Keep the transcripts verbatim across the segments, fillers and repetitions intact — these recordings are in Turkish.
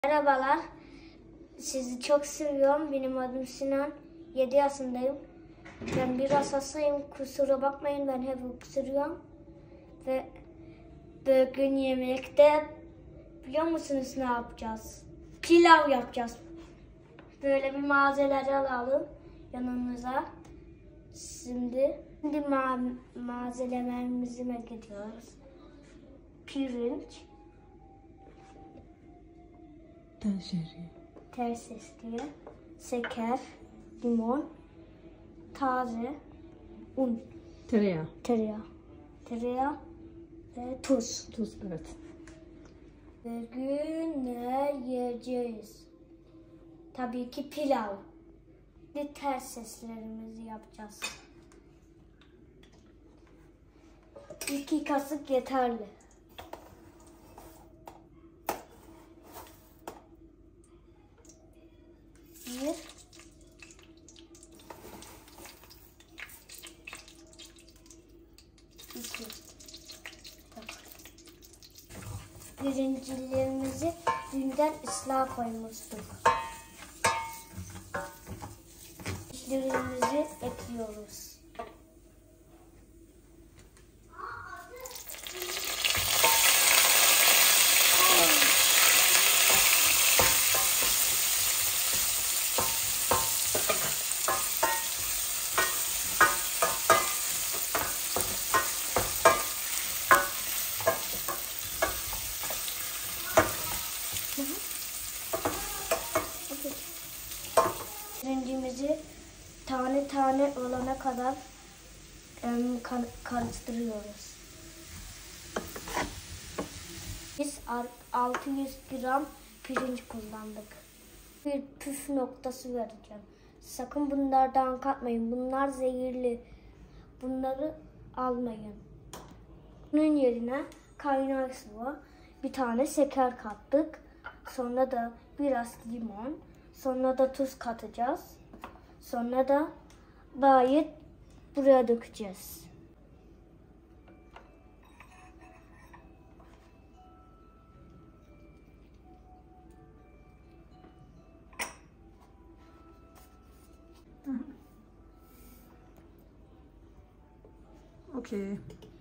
Merhabalar, sizi çok seviyorum. Benim adım Sinan, yedi yaşındayım. Ben biraz hastayım, kusura bakmayın, ben hep öksürüyorum. Ve bugün yemekte biliyor musunuz ne yapacağız? Pilav yapacağız. Böyle bir malzemeleri alalım yanımıza. Şimdi, şimdi ma malzemelerimizi gidiyoruz. Pirinç. Tencereye. Ters istiyor. Şeker, limon, taze un, Tereyağı. tereyağı, tereyağı ve tuz. Tuz, evet. Bugün ne yiyeceğiz? Tabii ki pilav. Bir ters seslerimizi yapacağız. İki kaşık yeterli. Bir. İki. Birincilerimizi dünden ıslah koymuştuk. İşlerimizi ekliyoruz. Pirincimizi tane tane olana kadar um, kar karıştırıyoruz. Biz altı yüz gram pirinç kullandık. Bir püf noktası vereceğim. Sakın bunlardan katmayın. Bunlar zehirli. Bunları almayın. Bunun yerine kaynar sıvı, bir tane şeker kattık. Sonra da biraz limon. Sonra da tuz katacağız. Sonra da bayit buraya dökeceğiz. Okey.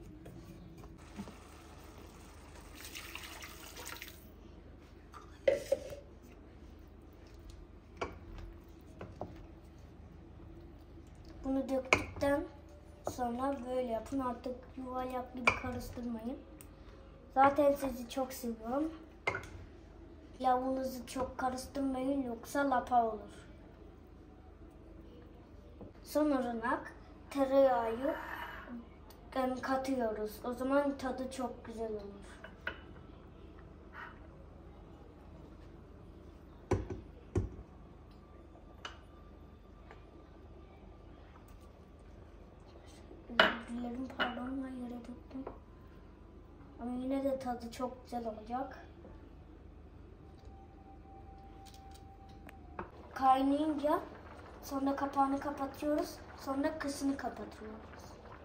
Bunu döktükten sonra böyle yapın. Artık yuvarlak gibi karıştırmayın. Zaten sizi çok seviyorum. Pilavınızı çok karıştırmayın, yoksa lapa olur. Son olarak tereyağı katıyoruz. O zaman tadı çok güzel olur. Dilerim pardon, ben yere döktüm. Ama yine de tadı çok güzel olacak. Kaynayınca sonra kapağını kapatıyoruz. Sonra kısmını kapatıyoruz.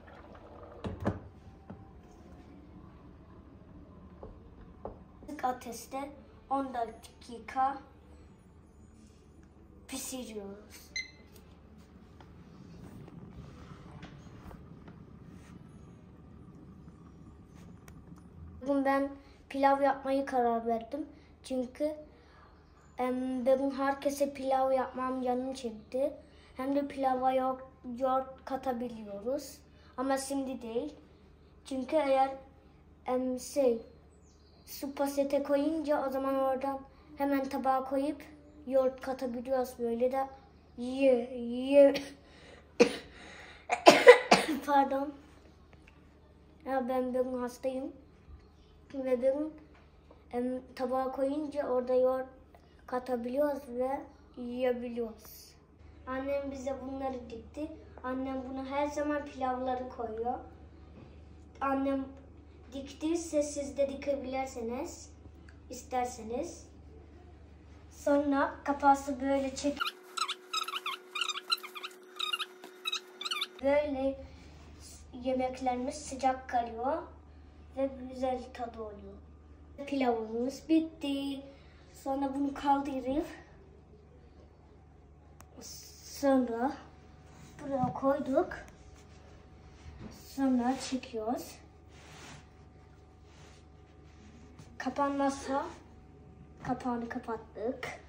Ateşte on dakika pişiriyoruz. Bugün ben pilav yapmayı karar verdim. Çünkü bugün herkese pilav yapmam canım çekti. Hem de pilava yoğurt katabiliyoruz. Ama şimdi değil. Çünkü eğer em, şey su pasete koyunca o zaman oradan hemen tabağa koyup yoğurt katabiliyoruz. Böyle de ye ye pardon. Ya ben bugün hastayım. Ve bugün em, tabağa koyunca orada yoğurt katabiliyoruz ve yiyebiliyoruz. Annem bize bunları dikti. Annem bunu her zaman pilavları koyuyor. Annem diktiyse siz de dikebilirsiniz, isterseniz. Sonra kapağı böyle çek. Böyle yemeklerimiz sıcak kalıyor ve güzel tadı oluyor. Pilavımız bitti. Sonra bunu kaldırıp sonra buraya koyduk. Sonra çekiyoruz. Kapanmazsa kapağını kapattık.